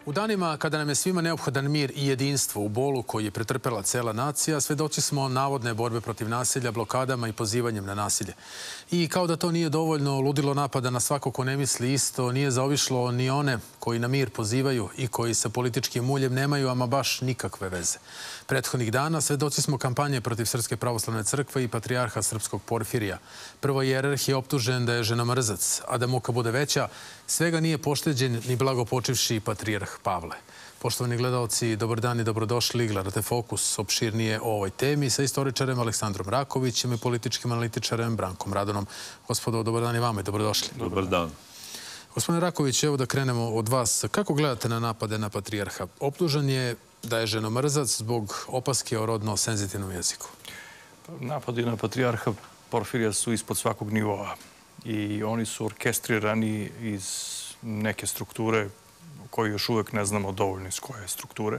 U danima kada nam je svima neophodan mir i jedinstvo u bolu koji je pretrpela cela nacija, svedoci smo navodne borbe protiv nasilja, blokadama i pozivanjem na nasilje. I kao da to nije dovoljno, ludilo napada na svako ko ne misli isto nije zaobišlo ni one koji na mir pozivaju i koji sa političkim muljem nemaju ama baš nikakve veze. Prethodnih dana svedoci smo kampanje protiv Srpske pravoslavne crkve i patrijarha srpskog Porfirija. Prvo hijerarh je optužen da je ženomrzac, a da muka bude veća, svega nije pošteđen ni blagopočivši patrijarh Pavle. Poštovani gledalci, dobar dan i dobrodošli. Gledate Fokus, opširnije o ovoj temi sa istoričarem Aleksandrom Rakovićem i političkim analitičarem Brankom Radonom. Gospodo, dobar dan i vama i dobrodošli. Dobar dan. Gospodine Raković, evo da krenemo od vas. Kako gledate na napade na patrijarha? Optužen je da je ženomrzac zbog opaske o rodno senzitivnom jeziku. Napadi na patrijarha Porfirija su ispod svakog nivoa i oni su orkestrirani iz neke strukture koju još uvek ne znamo dovoljno iz koje strukture.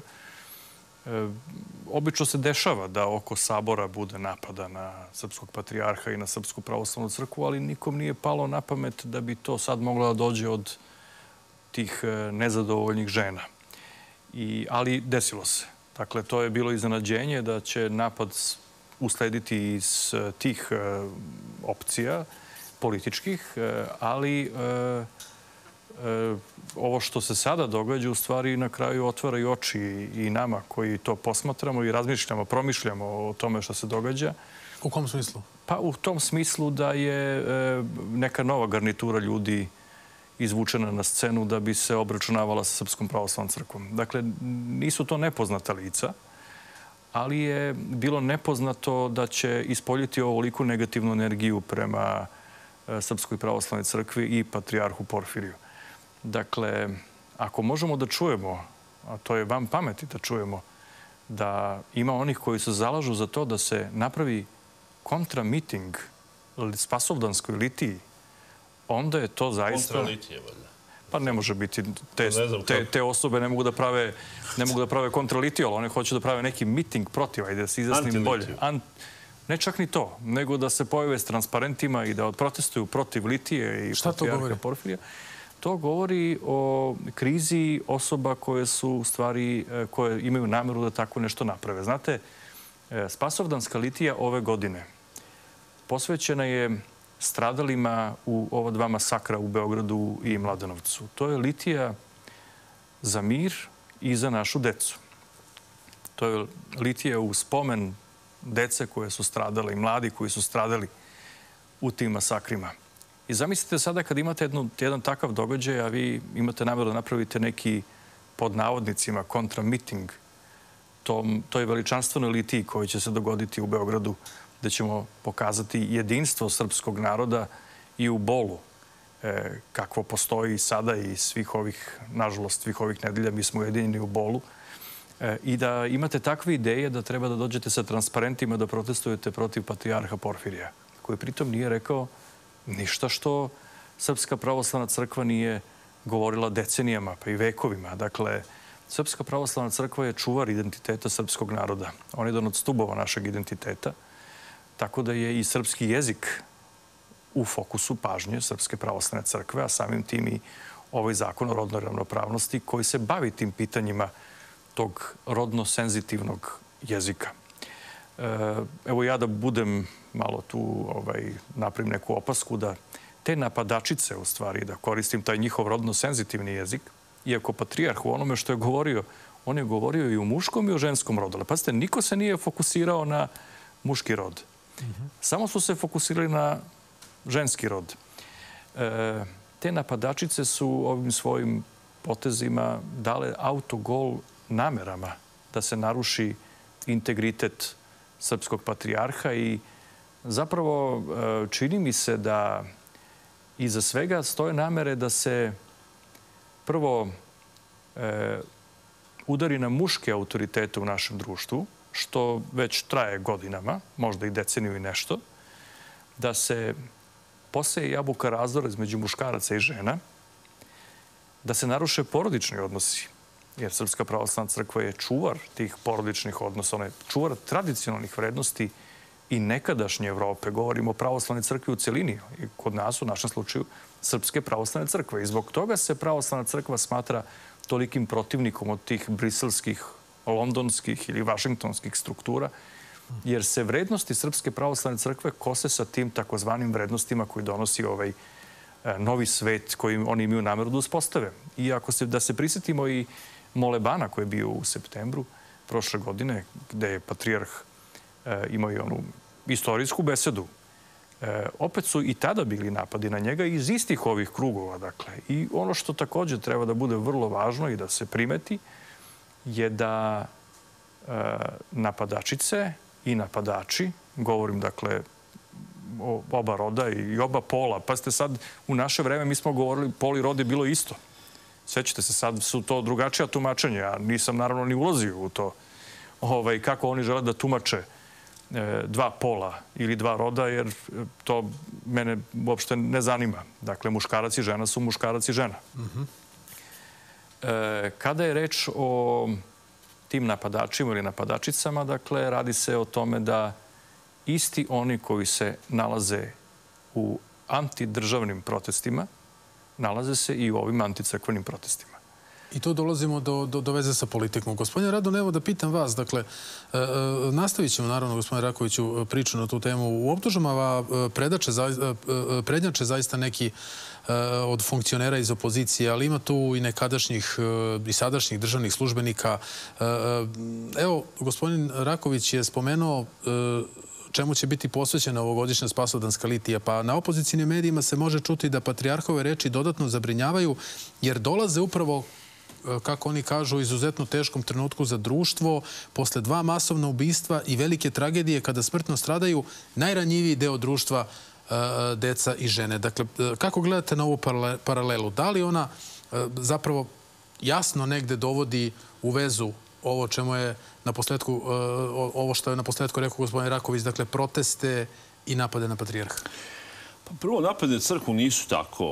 Obično se dešava da oko sabora bude napada na srpskog patrijarha i na Srpsku pravoslavnu crkvu, ali nikom nije palo na pamet da bi to sad moglo da dođe od tih nezadovoljnih žena. Ali desilo se. Dakle, to je bilo iznenađenje da će napad uslediti iz tih opcija političkih, ali ovo što se sada događa u stvari na kraju otvara i oči i nama koji to posmatramo i razmišljamo, promišljamo o tome što se događa. U kom smislu? Pa u tom smislu da je neka nova garnitura ljudi izvučena na scenu da bi se obračunavala sa Srpskom pravoslavnom crkvom. Dakle, nisu to nepoznata lica, ali je bilo nepoznato da će ispoljiti ovoliku negativnu energiju prema Srpskoj pravoslavnoj crkvi i patrijarhu Porfiriju. Dakle, ako možemo da čujemo, a to je vam pameti da čujemo, da ima onih koji se zalažu za to da se napravi kontramiting Spasovdanskoj litiji, onda je to zaista... Kontralitije, valjda. Pa ne može biti. Te osobe ne mogu da prave kontralitiju, ali one hoće da prave neki miting protiv, ajde da se izjasnim bolje. Ne čak ni to, nego da se pojave s transparentima i da protestuju protiv litije i patrijarha Porfirija. To govori o krizi osoba koje su u stvari, koje imaju nameru da tako nešto naprave. Znate, Spasovdanska litija ove godine posvećena je stradalima u ova dva masakra u Beogradu i Mladenovcu. To je litija za mir i za našu decu. To je litija u spomen dece koje su stradale i mladi koji su stradali u tim masakrima. I zamislite sada kad imate jedan takav događaj, a vi imate nameru da napravite neki, pod navodnicima, kontramiting toj veličanstvenoj litiji koji će se dogoditi u Beogradu, gde ćemo pokazati jedinstvo srpskog naroda i u bolu, kakvo postoji sada i svih ovih, nažalost, svih ovih nedelja mi smo ujedinjeni u bolu. I da imate takve ideje da treba da dođete sa transparentima da protestujete protiv patrijarha Porfirija, koji pritom nije rekao ništa što Srpska pravoslavna crkva nije govorila decenijama, pa i vekovima. Dakle, Srpska pravoslavna crkva je čuvar identiteta srpskog naroda. On je jedan od stubova našeg identiteta. Tako da je i srpski jezik u fokusu pažnje Srpske pravoslavne crkve, a samim tim i ovaj zakon o rodnoj ravnopravnosti koji se bavi tim pitanjima tog rodno-senzitivnog jezika. Evo ja da budem malo tu, napravim neku opasku, da te napadačice, u stvari, da koristim taj njihov rodno-senzitivni jezik, iako patrijarh u onome što je govorio, on je govorio i u muškom i u ženskom rodu. Ali pazite, niko se nije fokusirao na muški rod. Samo su se fokusirali na ženski rod. Te napadačice su ovim svojim potezima dale autogol namerama da se naruši integritet srpskog patrijarha i zapravo čini mi se da iza svega stoje namere da se prvo udari na muške autoritete u našem društvu, što već traje godinama, možda i deceniju i nešto, da se poseje jabuka razdora između muškaraca i žena, da se naruše porodični odnosi, jer Srpska pravoslavna crkva je čuvar tih porodičnih odnosa, ona je čuvar tradicionalnih vrednosti i nekadašnje Evrope. Govorimo o pravoslavnoj crkvi u celini i kod nas, u našem slučaju, Srpske pravoslavne crkve. I zbog toga se pravoslavna crkva smatra tolikim protivnikom od tih briselskih, londonskih ili vašingtonskih struktura, jer se vrednosti Srpske pravoslavne crkve kose sa tim takozvanim vrednostima koji donosi ovaj novi svet koji oni imaju nameru da uspostave. I da se prisjetimo i molebana koji je bio u septembru prošle godine, gde je patrijarh imao i onu istorijsku besedu, opet su i tada bili napadi na njega iz istih ovih krugova. Dakle. I ono što također treba da bude vrlo važno i da se primeti je da napadačice i napadači, govorim dakle o oba roda i oba pola. Pa ste sad, u naše vreme mi smo govorili pol i rod je bilo isto. Sećate se, sad su to drugačija tumačenja. Ja nisam naravno ni ulazio u to kako oni žele da tumače dva pola ili dva roda, jer to mene uopšte ne zanima. Dakle, muškarac i žena su muškarac i žena. Kada je reč o tim napadačima ili napadačicama, dakle, radi se o tome da isti oni koji se nalaze u antidržavnim protestima, nalaze se i u ovim anticrkvenim protestima. I tu dolazimo do veze sa politikom. Gospodine Radon, evo da pitam vas, dakle, nastavit ćemo, naravno, gospodine Rakoviću, priču na tu temu. U optužbama prednjače zaista neki od funkcionera iz opozicije, ali ima tu i nekadašnjih i sadašnjih državnih službenika. Evo, gospodin Raković je spomenuo čemu će biti posvećena ovogodišnja Spasodanska litija. Pa na opozicijnim medijima se može čuti da patrijarhove reči dodatno zabrinjavaju, jer dolaze upravo, kako oni kažu, u izuzetno teškom trenutku za društvo, posle 2 masovna ubistva i velike tragedije kada smrtno stradaju najranjiviji deo društva, deca i žene. Dakle, kako gledate na ovu paralelu? Da li ona zapravo jasno negde dovodi u vezu ovo čemu je naposledku, ovo što je naposledku rekao gospodin Raković, dakle, proteste i napade na patrijarha? Pa prvo, napade na crkvu nisu tako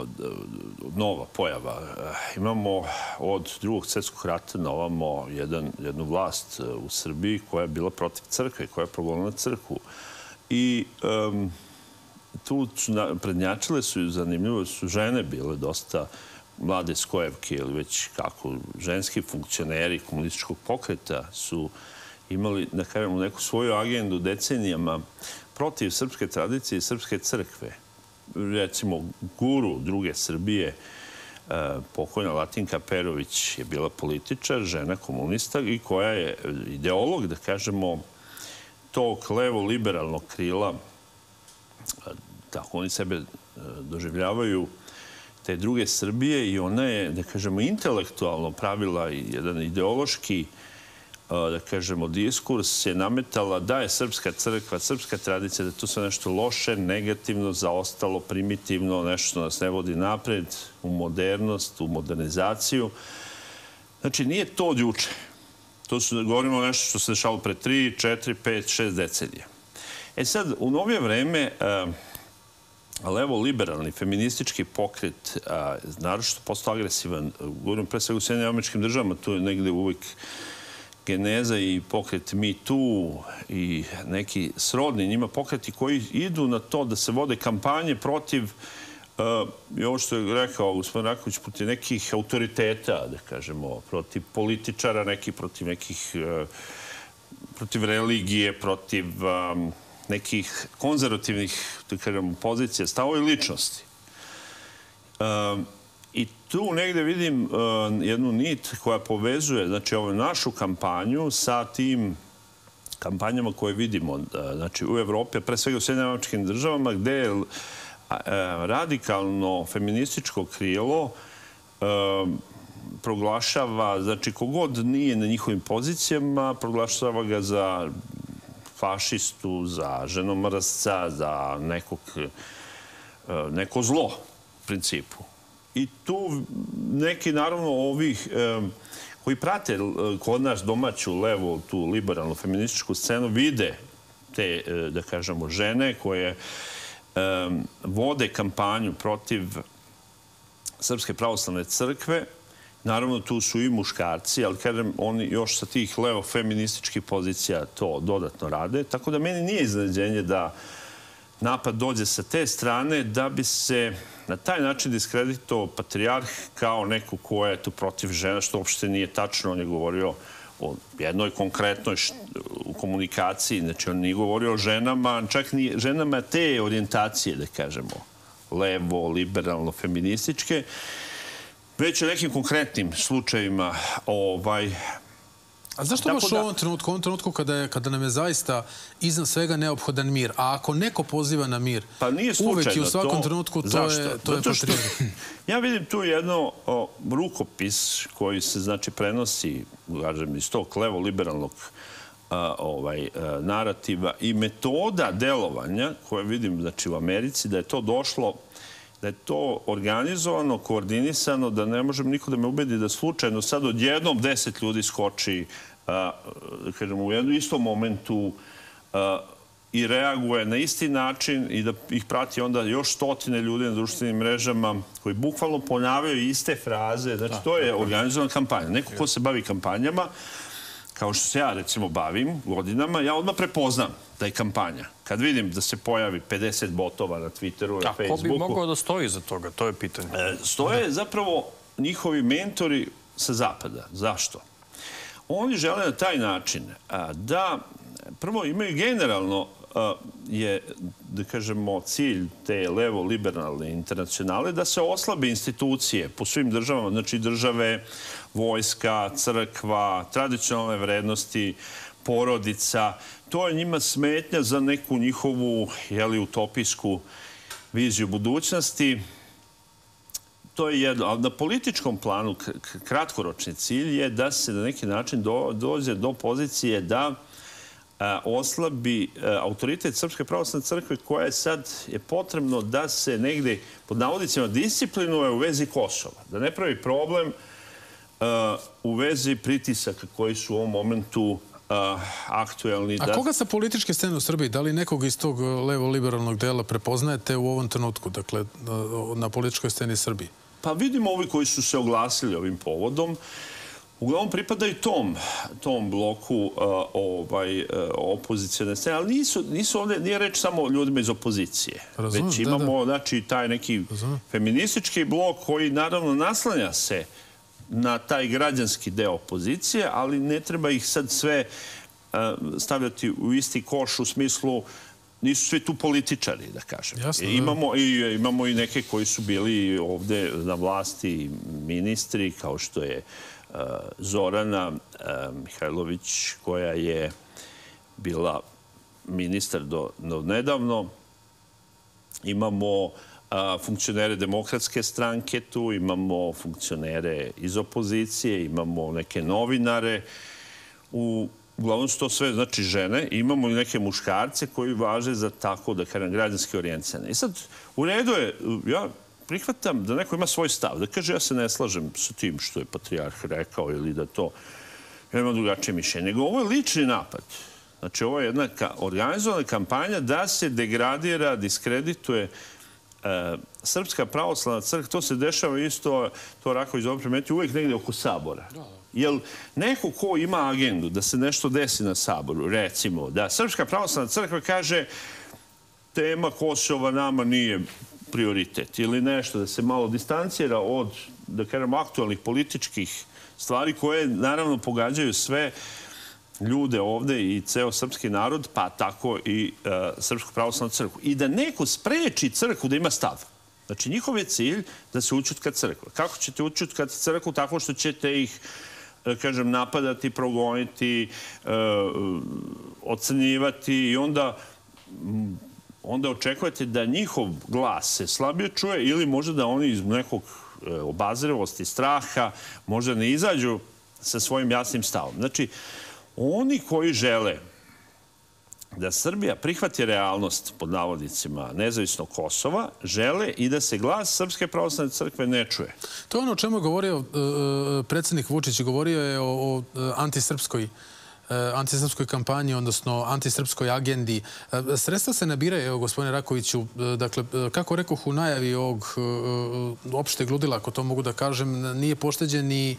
nova pojava. Imamo od Drugog svjetskog rata na ovamo jednu vlast u Srbiji koja je bila protiv crkve, koja je progonila crkvu. I tu prednjačile su, zanimljivo, su žene bile dosta mlade skojevke ili već kako ženski funkcioneri komunističkog pokreta su imali, da kažemo, neku svoju agendu decenijama protiv srpske tradicije i srpske crkve. Recimo, guru Druge Srbije, pokojna Latinka Perović, je bila političar, žena komunista i koja je ideolog, da kažemo, tog levo-liberalnog krila, tako oni sebe doživljavaju, te Druge Srbije, i ona je, da kažemo, intelektualno pravila i jedan ideološki, da kažemo, diskurs je nametala da je srpska crkva, srpska tradicija, da je to sve nešto loše, negativno, zaostalo, primitivno, nešto što nas ne vodi napred, u modernost, u modernizaciju. Znači, nije to od juče. To govorimo o nešto što se dešalo pre 3, 4, 5, 6 decenija. E sad, u novije vreme, levo-liberalni, feministički pokret, naročito postao agresivan, govorim pre svega u Sjedinjenim Američkim Državama, tu je negde uvijek geneza i pokret Me Too i neki srodni njima pokreti koji idu na to da se vode kampanje protiv, i ovo što je rekao gospodin Raković, protiv nekih autoriteta, da kažemo, protiv političara, protiv nekih, protiv religije, protiv nekih konzervativnih, da kažemo, pozicija, stavova i ličnosti. I tu negde vidim jednu nit koja povezuje, znači, ovu našu kampanju sa tim kampanjama koje vidimo, znači, u Evropi, pre svega u Sjedinjenim Američkim Državama, gde je radikalno feminističko krilo proglašava, znači, kogod nije na njihovim pozicijama, proglašava ga za fašistu, za ženomrsca, za neko zlo, u principu. I tu neki, naravno, ovih koji prate kod nas domaću levu, tu liberalnu feminističku scenu, vide te, da kažemo, žene koje vode kampanju protiv Srpske pravoslavne crkve. Naravno, tu su i muškarci, ali kažem, oni još sa tih levo-feminističkih pozicija to dodatno rade. Tako da meni nije iznenađenje da napad dođe sa te strane da bi se na taj način diskreditovao patrijarh kao neko ko je tu protiv žena, što uopšte nije tačno. On je govorio o jednoj konkretnoj komunikaciji. Znači, on nije govorio o ženama, čak ni ženama te orijentacije, da kažemo, levo, liberalno, feminističke, već o nekim konkretnim slučajevima. A zašto baš u ovom trenutku kada nam je zaista iznad svega neophodan mir? A ako neko poziva na mir, uvek i u svakom trenutku to je patriotizam. Ja vidim tu jedno rukopis koji se, znači, prenosi, kažem, iz tog levo-liberalnog narativa i metoda delovanja koje vidim, znači, u Americi, da je to došlo, da je to organizovano, koordinisano, da ne možem niko da me ubedi da slučajno sad odjednom 10 ljudi skoči u jednom istom momentu i reaguje na isti način i da ih prati onda još stotine ljudi na društvenim mrežama koji bukvalno ponavljaju iste fraze. Znači, to je organizovana kampanja. Neko ko se bavi kampanjama, kao što se ja, recimo, bavim godinama, ja odmah prepoznam da je kampanja. Kad vidim da se pojavi 50 botova na Twitteru, na Facebooku... A ko bi mogao da stoji za toga? To je pitanje. Stoje zapravo njihovi mentori sa zapada. Zašto? Oni žele na taj način da, prvo, imaju generalno je, da kažemo, cilj te levo-liberalne internacionale da se oslabe institucije po svim državama, znači države, vojska, crkva, tradicionalne vrednosti, porodica. To je njima smetnja za neku njihovu, utopijsku viziju budućnosti. To je jedno. Ali na političkom planu kratkoročni cilj je da se na neki način dođe do pozicije da oslabi autoritet Srpske pravoslavne crkve koja sad je potrebno da se negde pod navodnicima disciplinuje u vezi Kosova. Da ne pravi problem u vezi pritisaka koji su u ovom momentu aktuelni. A koga sa političke scene u Srbiji? Da li nekog iz tog levo-liberalnog dela prepoznajete u ovom trenutku, dakle, na političkoj sceni Srbiji? Pa vidimo ovi koji su se oglasili ovim povodom. Uglavnom pripadaju tom bloku opozicijone scene, ali nisu ovdje, nije reč samo o ljudima iz opozicije. Već imamo, znači, taj neki feministički blok koji naravno naslanja se na taj građanski deo opozicije, ali ne treba ih sad sve stavljati u isti koš u smislu nisu svi tu političari, da kažem. Imamo i neke koji su bili ovde na vlasti ministri, kao što je Zorana Mihajlović, koja je bila ministar do nedavno. Imamo funkcionere Demokratske stranke tu, imamo funkcionere iz opozicije, imamo neke novinare. Uglavnom su to sve, znači, žene. Imamo i neke muškarce koji važe za tako, da kažem, građanski orijentisane. I sad, u redu je, ja prihvatam da neko ima svoj stav, da kaže ja se ne slažem sa tim što je patrijarh rekao ili da to ja imam drugačije mišljenje. Nego ovo je lični napad. Znači, ovo je jedna organizovana kampanja da se degradira, diskredituje Srpska pravoslavna crkva. To se dešava isto, to Raković dobro primeti, uvijek negdje oko Sabora. Jer neko ko ima agendu da se nešto desi na Saboru, recimo da Srpska pravoslavna crkva kaže tema Kosova nama nije prioritet ili nešto, da se malo distancira od, da kažem, aktualnih političkih stvari koje naravno pogađaju sve ljude ovde i ceo srpski narod, pa tako i Srpsku pravoslavnu crkvu. I da neko spreči crkvu da ima stav. Znači, njihov je cilj da se ućutka crkva. Kako ćete učutkati crkvu? Tako što ćete ih, kažem, napadati, progoniti, ocenjivati i onda očekujete da njihov glas se slabije čuje ili možda da oni iz nekog obazrivosti, straha, možda ne izađu sa svojim jasnim stavom. Znači, oni koji žele da Srbija prihvati realnost, pod navodnicima, nezavisnog Kosova, žele i da se glas Srpske pravoslavne crkve ne čuje. To je ono o čemu je govorio predsjednik Vučić. Govorio je o antisrpskoj kampanji, odnosno antisrpskoj agendi. Sredstva se nabiraju, evo, gospodine Rakoviću, dakle, kako rekoh u najavi ovog opšteg ludila, ako to mogu da kažem, nije pošteđen ni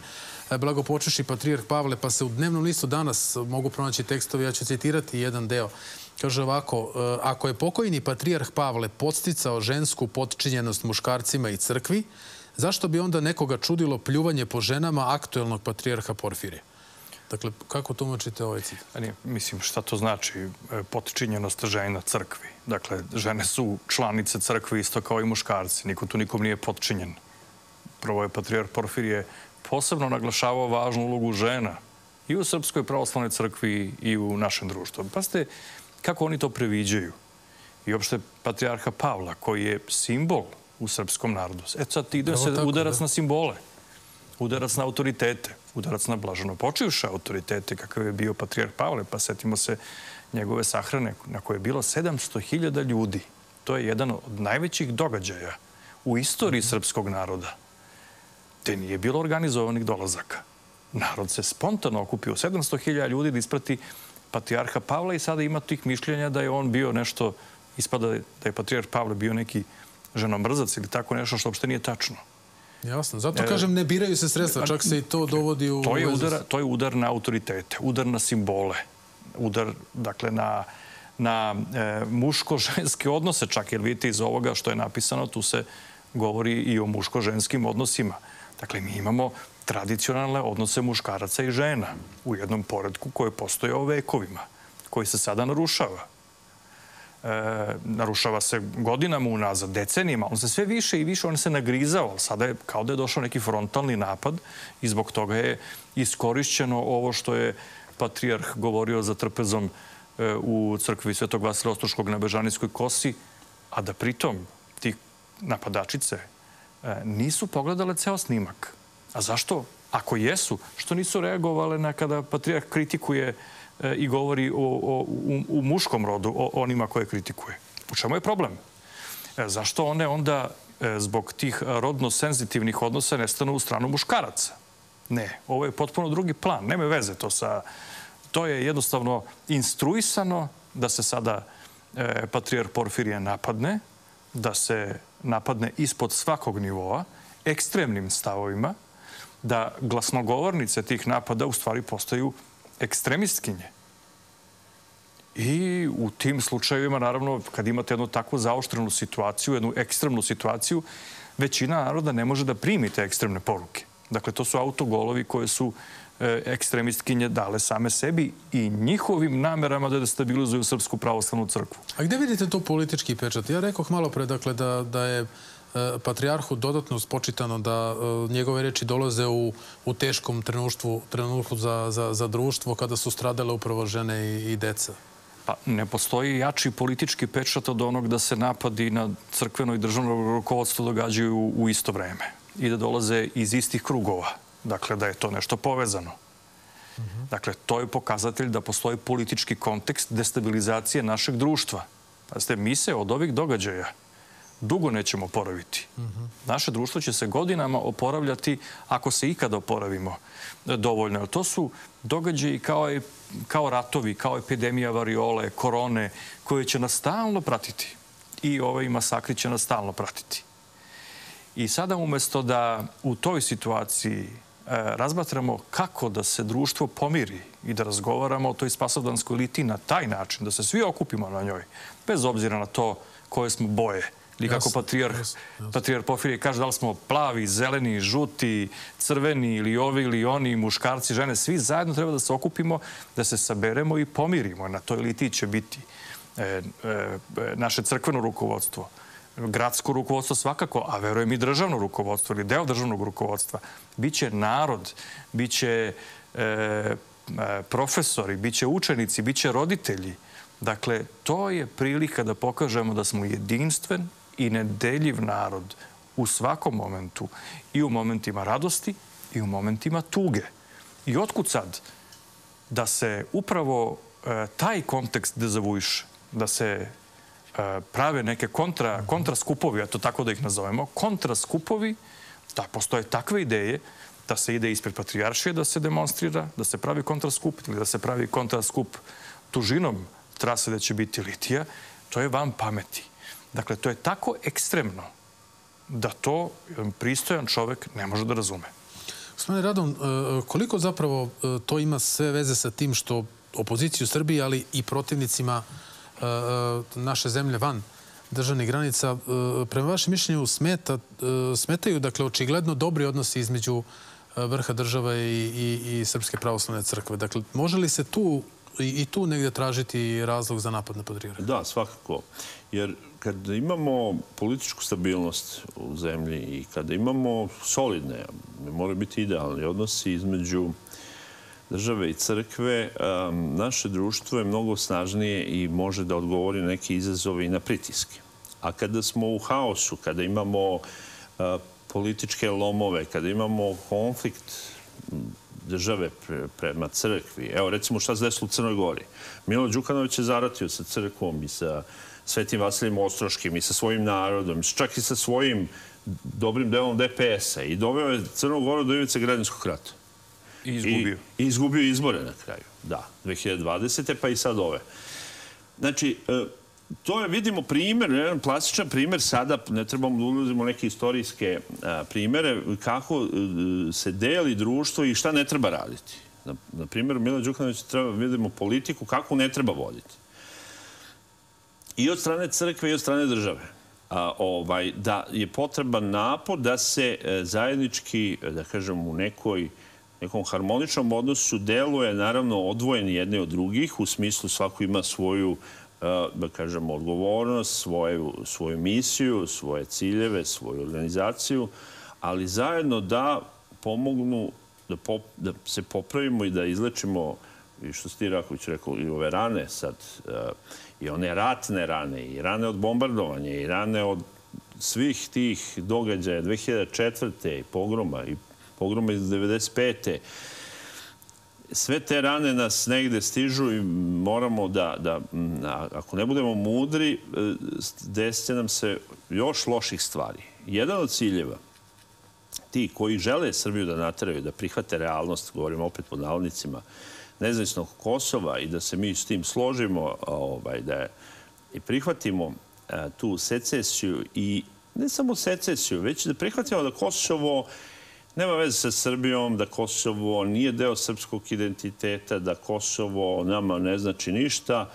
blagopočivši patrijarh Pavle, pa se u dnevnom listu danas mogu pronaći tekstovi, ja ću citirati jedan deo. Kaže ovako, ako je pokojni patrijarh Pavle podsticao žensku potčinjenost muškarcima i crkvi, zašto bi onda nekoga čudilo pljuvanje po ženama aktuelnog patrijarha Porfirija? Dakle, kako tumačite ovaj citat? Mislim, šta to znači potčinjenost žena crkvi? Dakle, žene su članice crkve isto kao i muškarci. Niko tu nikom nije potčinjen. Prvo je patrijarh Porfirije posebno naglašavao važnu ulogu žena i u Srpskoj pravoslavnoj crkvi i u našem društvu. Pazite kako oni to previđaju. I uopšte patrijarha Pavla, koji je simbol u srpskom narodu. Eto sad ide se udarac na simbole, udarac na autoritete, udarac na blaženo počivše autoritete, kakav je bio patrijarh Pavle, pa setimo se njegove sahrane na koje je bilo 700.000 ljudi. To je jedan od najvećih događaja u istoriji srpskog naroda. Te nije bilo organizovanih dolazaka. Narod se spontano okupio 700.000 ljudi da isprati patrijarha Pavla i sada ima tih mišljenja da je on bio nešto, ispada da je patrijarh Pavle bio neki ženomrzac ili tako nešto što uopšte nije tačno. Jasno. Zato kažem, ne biraju se sredstva, čak se i to dovodi u vezu. To je udar na autoritete, udar na simbole, udar, dakle, na muško-ženske odnose, čak jer vidite iz ovoga što je napisano, tu se govori i o muško-ženskim odnosima. Dakle, mi imamo tradicionalne odnose muškaraca i žena u jednom poretku koji postoje o vekovima, koji se sada narušava. Narušava se godinama unazad, decenijima. On se sve više i više, on se nagrizao. Sada je kao da je došao neki frontalni napad i zbog toga je iskorišćeno ovo što je patrijarh govorio za trpezom u crkvi Svetog Vasilija Ostroškog na Bežanijskoj kosi, a da pritom ti napadačice nisu pogledale ceo snimak. A zašto? Ako jesu, što nisu reagovale na kada patrijarh kritikuje i govori u muškom rodu, o onima koje kritikuje? U čemu je problem? Zašto one onda zbog tih rodno senzitivnih odnosa ne stanu u stranu muškaraca? Ne, ovo je potpuno drugi plan. Nema veze to sa... To je jednostavno instruisano da se sada patrijarh Porfirije napadne, da se napadne ispod svakog nivoa, ekstremnim stavovima, da glasnogovornice tih napada u stvari postaju ekstremistkinje. I u tim slučajevima, naravno, kad imate jednu takvu zaoštrenu situaciju, jednu ekstremnu situaciju, većina naroda ne može da primi te ekstremne poruke. Dakle, to su autogolovi koje su ekstremistkinje dale same sebi i njihovim namerama da destabilizuju Srpsku pravoslavnu crkvu. A gde vidite tu politički pečat? Ja rekoh malo pre, dakle, da je patrijarhu dodatno spočitano da njegove reči dolaze u teškom trenutku za društvo kada su stradale upravo žene i deca. Pa ne postoji jači politički pečat od onog da se napadi na crkveno i državno rukovodstvo događaju u isto vreme i da dolaze iz istih krugova. Dakle, da je to nešto povezano. Dakle, to je pokazatelj da postoji politički kontekst destabilizacije našeg društva. Pazite, mi se od ovih događaja dugo nećemo oporaviti. Naše društvo će se godinama oporavljati ako se ikada oporavimo dovoljno. To su događaji kao ratovi, kao epidemija variole, korone, koje će nas stalno pratiti. I ovaj masakri će nas stalno pratiti. I sada umjesto da u toj situaciji razmatramo kako da se društvo pomiri i da razgovaramo o toj spasavdanskoj eliti na taj način, da se svi okupimo na njoj, bez obzira na to koje smo boje. Ili kako patrijarh Porfirije kaže, da li smo plavi, zeleni, žuti, crveni ili ovi ili oni, muškarci, žene, svi zajedno treba da se okupimo, da se saberemo i pomirimo. Na toj eliti će biti naše crkveno rukovodstvo, gradsko rukovodstvo svakako, a verujem i državno rukovodstvo ili deo državnog rukovodstva. Biće narod, biće profesori, biće učenici, biće roditelji. Dakle, to je prilika da pokažemo da smo jedinstven i nedeljiv narod u svakom momentu, i u momentima radosti i u momentima tuge. I otkud sad da se upravo taj kontekst dezavuiše, da se prave neke kontraskupovi, a to tako da ih nazovemo, kontraskupovi, da postoje takve ideje da se ide ispred patrijaršije, da se demonstrira, da se pravi kontraskup ili da se pravi kontraskup tužinom trase da će biti litija, to je van pameti. Dakle, to je tako ekstremno da to pristojan čovek ne može da razume. Gospodine Radon, koliko zapravo to ima sve veze sa tim što opoziciju u Srbiji, ali i protivnicima naše zemlje van državnih granica, prema vašem mišljenju smetaju, dakle, očigledno dobri odnosi između vrha države i Srpske pravoslavne crkve. Dakle, može li se i tu negdje tražiti razlog za napad na patrijarha? Da, svakako. Jer kad imamo političku stabilnost u zemlji i kada imamo solidne, ne moraju biti idealni odnosi između države i crkve, naše društvo je mnogo snažnije i može da odgovori na neke izazove i na pritiske. A kada smo u haosu, kada imamo političke lomove, kada imamo konflikt države prema crkvi, evo recimo šta se desilo u Crnoj Gori. Milo Đukanović je zaratio sa crkvom i sa Svetim Vasilijem Ostroškim i sa svojim narodom, čak i sa svojim dobrim delom DPS-a i doveo je Crnu Goru do ivice građanskog rata. I izgubio. I izgubio izbore na kraju, da, 2020. pa i sad ove. Znači, to je, vidimo, primjer, jedan plastičan primjer sada, ne trebamo da ulazimo neke istorijske primjere, kako se deli društvo i šta ne treba raditi. Na primjer, Milo Đukanović treba vidimo politiku kako ne treba voditi. I od strane crkve i od strane države. Da je potreban napor da se zajednički, da kažem, u nekom harmoničnom odnosu deluje, naravno, odvojeni jedni od drugih, u smislu svako ima svoju, da kažem, odgovornost, svoju misiju, svoje ciljeve, svoju organizaciju, ali zajedno da pomognu da se popravimo i da izlečimo, i što si ti Raković rekao, i ove rane sad, i one ratne rane, i rane od bombardovanja, i rane od svih tih događaja 2004. i pogroma iz 1995. Sve te rane nas negde stižu i moramo da, ako ne budemo mudri, desit nam se još loših stvari. Jedan od ciljeva, ti koji žele Srbiju da nateraju, da prihvate realnost, govorimo opet pod navodnicima, nezavisnog Kosova i da se mi s tim složimo, da i prihvatimo tu secesiju i ne samo secesiju, već da prihvatimo da Kosovo nema veze sa Srbijom, da Kosovo nije deo srpskog identiteta, da Kosovo nama ne znači ništa,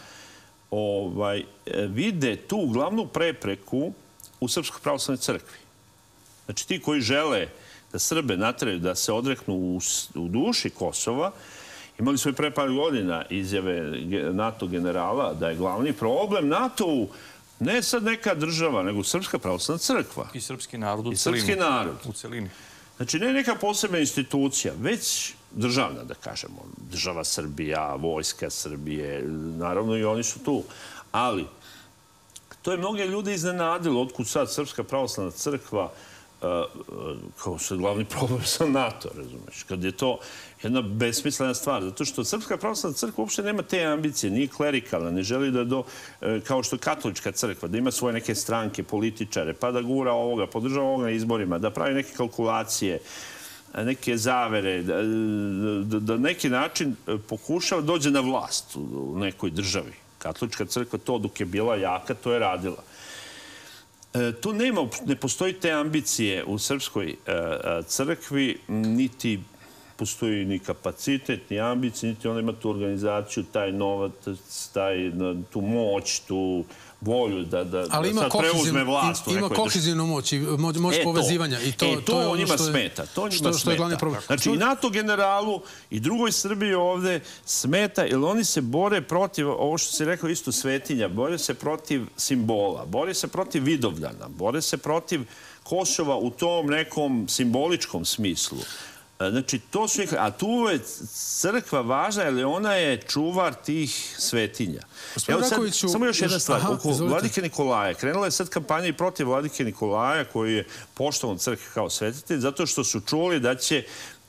vide tu glavnu prepreku u Srpskoj pravoslavnoj crkvi. Znači, ti koji žele da Srbe nateraju da se odreknu u duši Kosova, imali smo i pre par godina izjave NATO generala da je glavni problem NATO-u ne sad neka država, nego Srpska pravoslavna crkva. I srpski narod u celini. I srpski narod. U celini. Znači, ne neka posebna institucija, već državna, da kažemo. Država Srbija, vojska Srbije, naravno i oni su tu. Ali, to je mnoge ljude iznenadilo, otkud sad Srpska pravoslavna crkva kao se glavni problem sa NATO, razumeš? Kad je to jedna besmislena stvar, zato što Srpska pravoslavna crkva uopšte nema te ambicije, nije klerikalna, ne želi da kao što je katolička crkva, da ima svoje neke stranke, političare, pa da gura ovoga, podržava ovoga na izborima, da pravi neke kalkulacije, neke zavere, da neki način pokušava dođe na vlast u nekoj državi. Katolička crkva to dok je bila jaka, to je radila. Tu ne postoji te ambicije u srpskoj crkvi, niti postoji ni kapacitet, ni ambicije, niti ona ima tu organizaciju, taj novac, tu moć, tu volju da sad preuzme vlast. Ima kohezivnu moć i moć povezivanja. To njima smeta. Što je glavni problem. Znači i NATO generalu i drugoj Srbiji ovde smeta, jer oni se bore protiv, ovo što si rekao isto svetinja, bore se protiv simbola, bore se protiv Vidovljana, bore se protiv Kosova u tom nekom simboličkom smislu. Znači, to su... A tu je crkva važna, jer ona je čuvar tih svetinja. Evo sad, samo još jedna stvar. Oko Vladike Nikolaja. Krenula je sad kampanja i protiv Vladike Nikolaja, koji je poštovan crkve kao svetitelj, zato što su čuli da će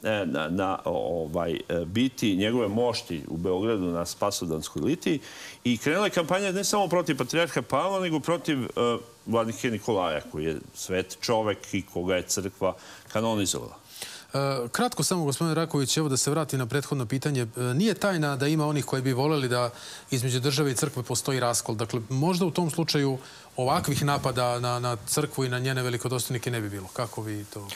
biti njegove mošti u Beogradu na Spasovdanskoj litiji. I krenula je kampanja ne samo protiv patrijarha Pavla, nego protiv Vladike Nikolaja, koji je svet čovek i koga je crkva kanonizovala. Kratko samo, gospodine Raković, evo da se vrati na prethodno pitanje. Nije tajna da ima onih koji bi voljeli da između države i crkve postoji raskol. Dakle, možda u tom slučaju ovakvih napada na crkvu i na njene velikodostojnike ne bi bilo. Kako vi to posmatrate?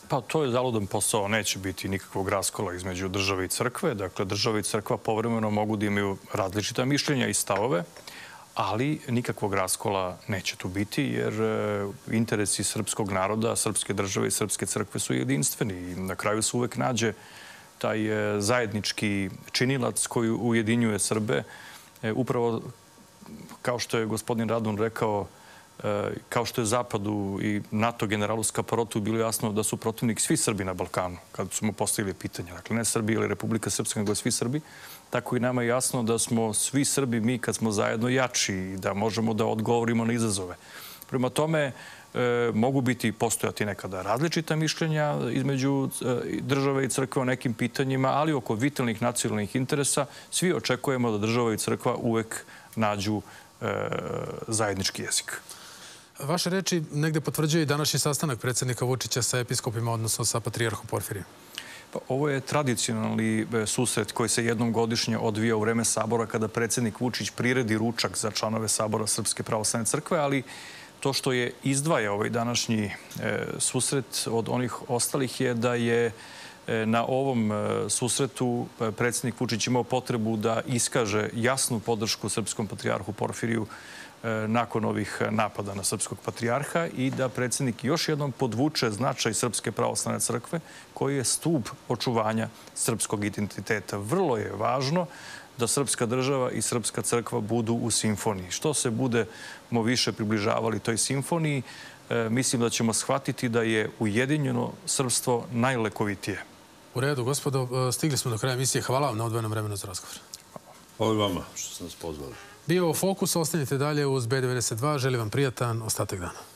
Pa to je zaludan posao. Neće biti nikakvog raskola između države i crkve. Dakle, država i crkva povremeno mogu da imaju različita mišljenja i stavove, ali nikakvog raskola neće tu biti, jer interesi srpskog naroda, srpske države i srpske crkve su jedinstveni. I na kraju se uvek nađe taj zajednički činilac koji ujedinjuje Srbe. Upravo, kao što je gospodin Radun rekao, kao što je Zapadu i NATO generalu Skaparotu bilo jasno da su protivnik svi Srbi na Balkanu, kad su mu postavili pitanje. Dakle, ne Srbi ili Republika Srpska, nego svi Srbi. Tako i nama je jasno da smo svi Srbi mi kad smo zajedno jači i da možemo da odgovorimo na izazove. Prema tome, mogu postojati nekada različita mišljenja između države i crkve o nekim pitanjima, ali oko vitalnih nacionalnih interesa svi očekujemo da država i crkva uvek nađu zajednički jezik. Vaše reči negde potvrđuje i današnji sastanak predsjednika Vučića sa episkopima, odnosno sa patrijarhom Porfirijem. Ovo je tradicionalni susret koji se jednom godišnje odvija u vreme Sabora kada predsjednik Vučić priredi ručak za članove Sabora Srpske pravoslavne crkve, ali to što je izdvaja ovaj današnji susret od onih ostalih je da je na ovom susretu predsjednik Vučić imao potrebu da iskaže jasnu podršku srpskom patrijarhu Porfiriju nakon ovih napada na srpskog patrijarha i da predsjednik još jednom podvuče značaj Srpske pravoslavne crkve koji je stub očuvanja srpskog identiteta. Vrlo je važno da srpska država i srpska crkva budu u simfoniji. Što se budemo više približavali toj simfoniji, mislim da ćemo shvatiti da je ujedinjeno srpstvo najlekovitije. U redu, gospodo, stigli smo do kraja emisije. Hvala vam na odvojenom vremenu za razgovor. Hvala i vama što ste nas pozvali. Bio Fokus, ostanite dalje uz B92. Želim vam prijatan ostatak dana.